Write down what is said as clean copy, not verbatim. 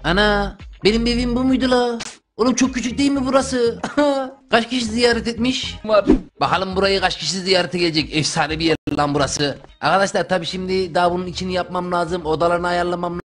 Ana, benim evim bu muydu la? Oğlum çok küçük değil mi burası? Kaç kişi ziyaret etmiş? Var. Bakalım burayı kaç kişi ziyarete gelecek? Efsane bir yer lan burası. Arkadaşlar tabi şimdi daha bunun içini yapmam lazım. Odalarını ayarlamam